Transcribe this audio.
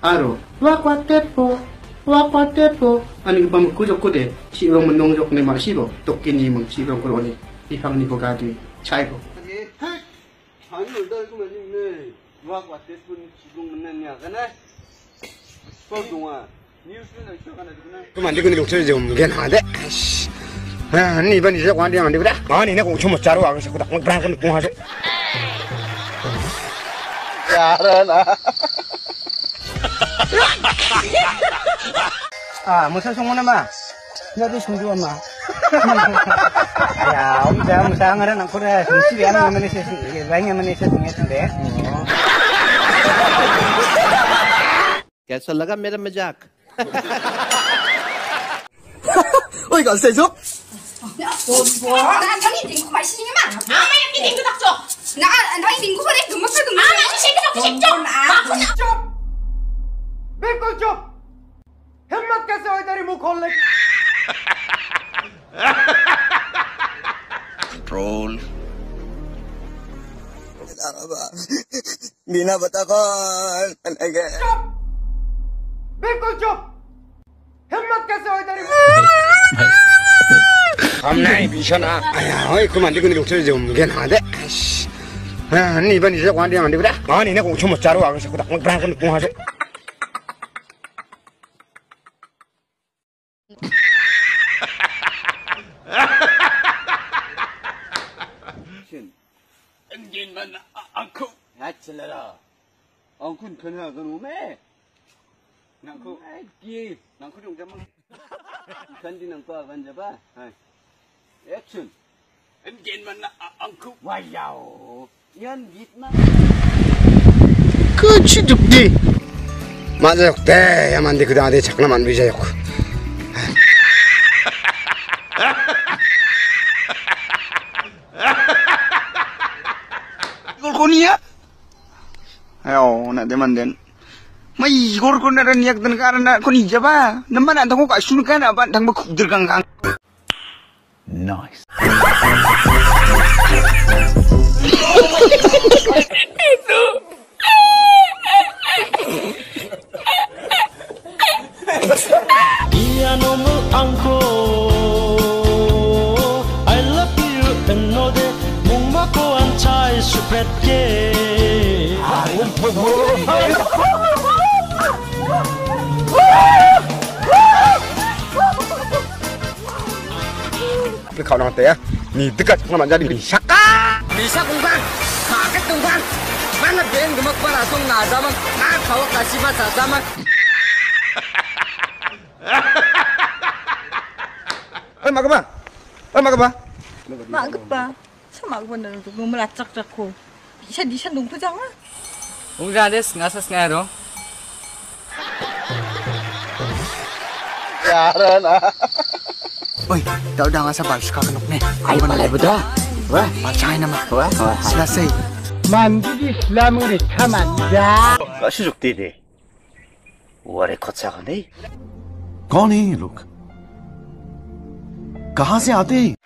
aro wakwatepo ani bam kujok kude si bang menongjok ne ma sibo tokkini mang si bang kuroni ipang ni bogadi chaibo 아니 얼다리 그만 있네. 와과 대분 지금 만났냐 가나? 뻥동아. 뉴스는 시작하나 지구나. 그만 이거 녹초리 좀 괜찮은데. 아이씨. 아, 니 이번 이제 관계 안 되거든. 아니 내가 오천 못 자러 와서 딱 그냥 공하죠. 야라나. 아, 무슨 송문에 마. 너도 송주 엄마. 야, 엄자 무상하라 난 그래. 정치비 하는 거면 있어. 이게 많이면 있어 중요한데. कैसा लगा मेरा मजाक? 어이 간세죠? 나 당연히 딩고 맛있는 게 많아. 아마 이렇게 딩고 닥쳐. 나 당연히 딩고 그래. 금방 금방. 아마 이거 쉐이크 닥쳐 쉐이크. 아, बिल्कुल चुप हिम्मत कैसे हुई तेरी मुंह खोलने की ट्रोल बिना बता कौन चुप बिल्कुल चुप हिम्मत कैसे हुई तेरी 밤나이 미션아 아야 어이 그만 이거 녹초리 좀 괜찮은데 아이씨 아, 니 이번 이제 관계 안 되거든. 아니 내가 오천 못 자러 와서 딱 그냥 공하죠. 엔진만 않고 야칠라라 엉군 편하 그놈에 난그 기 난그 좀 잡아 견디는 거 간잡아 액션 엔진만 않고 와야오 연기만 그 취죽디 맞아 역대 야만데 그 다음에 장난 안 비자 역 이걸 곤이야? 아유 나 대만된 뭐 이걸 곤나란 이야기는 가나 곤 이제 봐 너만 안 당고 가시는 거나 봐 당고 국들 강강 Nice. 이놈을 안고 I love you 너대 목막고 앉아 수백개 cái khẩu nào té nhìn tất cả các bạn gia đình bị sắc bị sắc công quan cả cái công quan mana bên cái mức quan là sông ngà ra mà ngà khẩu cả xí phát ra mà ơi mà các bạn 막 급봐. 참 막번는 너무 낯짝짝고. 니샷 농부잖아. 웅자데스 ngasa스나로 야라나 oi tao đang ở sa bản ska kanok ne ai ban lai bada wa ma china ma wa sila sei 만두기 슬라무리 참 안다 수족弟弟 오래 거창하네. कौन है ये लोग कहाँ से आते हैं